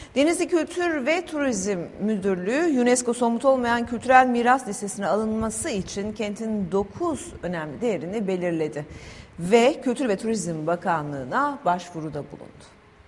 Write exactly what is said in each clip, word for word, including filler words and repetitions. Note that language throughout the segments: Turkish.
Denizli Kültür ve Turizm Müdürlüğü UNESCO somut olmayan kültürel miras listesine alınması için kentin dokuz önemli değerini belirledi ve Kültür ve Turizm Bakanlığı'na başvuruda bulundu.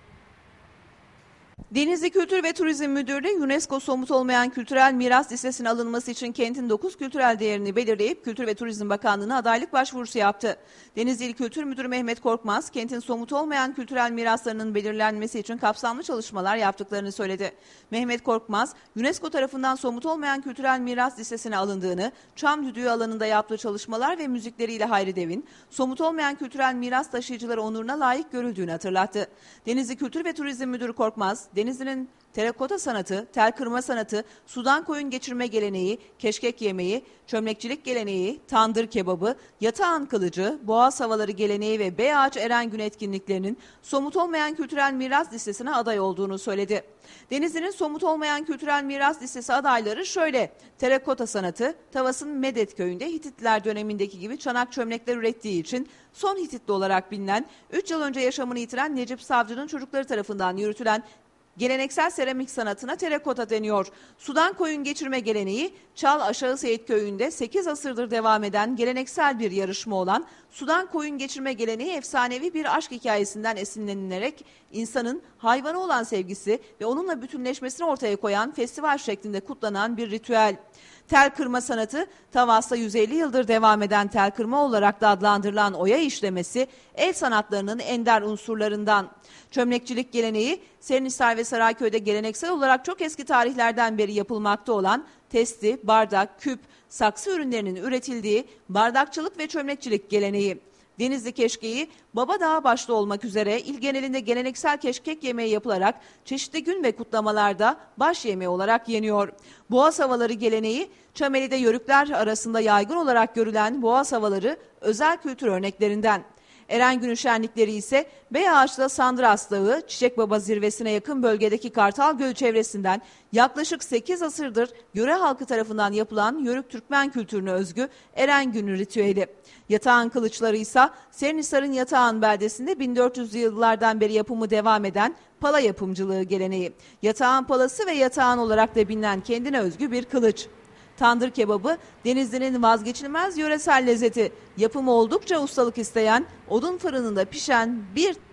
Denizli Kültür ve Turizm Müdürlüğü UNESCO somut olmayan kültürel miras listesine alınması için kentin dokuz kültürel değerini belirleyip Kültür ve Turizm Bakanlığı'na adaylık başvurusu yaptı. Denizli İl Kültür Müdürü Mehmet Korkmaz, kentin somut olmayan kültürel miraslarının belirlenmesi için kapsamlı çalışmalar yaptıklarını söyledi. Mehmet Korkmaz, UNESCO tarafından somut olmayan kültürel miras listesine alındığını, Çam Düdüğü alanında yaptığı çalışmalar ve müzikleriyle Hayri Dev'in somut olmayan kültürel miras taşıyıcıları onuruna layık görüldüğünü hatırlattı. Denizli Kültür ve Turizm Müdürü Korkmaz, Denizli'nin terakota sanatı, tel kırma sanatı, sudan koyun geçirme geleneği, keşkek yemeği, çömlekçilik geleneği, tandır kebabı, yatağan kılıcı, boğaz havaları geleneği ve Beyağaç Erengün etkinliklerinin somut olmayan kültürel miras listesine aday olduğunu söyledi. Denizli'nin somut olmayan kültürel miras listesi adayları şöyle: terakota sanatı, Tavas'ın Medet köyünde Hititliler dönemindeki gibi çanak çömlekler ürettiği için son Hititli olarak bilinen, üç yıl önce yaşamını yitiren Necip Savcı'nın çocukları tarafından yürütülen geleneksel seramik sanatına terakota deniyor. Sudan koyun geçirme geleneği, Çal Aşağı Seyit köyünde sekiz asırdır devam eden geleneksel bir yarışma olan sudan koyun geçirme geleneği efsanevi bir aşk hikayesinden esinlenilerek insanın hayvana olan sevgisi ve onunla bütünleşmesini ortaya koyan festival şeklinde kutlanan bir ritüel. Tel kırma sanatı, Tavas'ta yüz elli yıldır devam eden tel kırma olarak da adlandırılan oya işlemesi, el sanatlarının ender unsurlarından. Çömlekçilik geleneği, Serinhisar ve Sarayköy'de geleneksel olarak çok eski tarihlerden beri yapılmakta olan testi, bardak, küp, saksı ürünlerinin üretildiği bardakçılık ve çömlekçilik geleneği. Denizli keşkeği, Babadağ başta olmak üzere il genelinde geleneksel keşkek yemeği yapılarak çeşitli gün ve kutlamalarda baş yemeği olarak yeniyor. Boğaz havaları geleneği, Çameli'de yörükler arasında yaygın olarak görülen boğaz havaları özel kültür örneklerinden. Erengün şenlikleri ise Beyağaç'ta Sandras Dağı, Çiçekbaba zirvesine yakın bölgedeki Kartal Gölü çevresinden yaklaşık sekiz asırdır yöre halkı tarafından yapılan Yörük Türkmen kültürüne özgü Erengün ritüeli. Yatağan kılıçları ise Serinhisar'ın Yatağan beldesinde bin dört yüzlü yıllardan beri yapımı devam eden pala yapımcılığı geleneği. Yatağan palası ve yatağan olarak da bilinen kendine özgü bir kılıç. Tandır kebabı, Denizli'nin vazgeçilmez yöresel lezzeti. Yapımı oldukça ustalık isteyen, odun fırınında pişen bir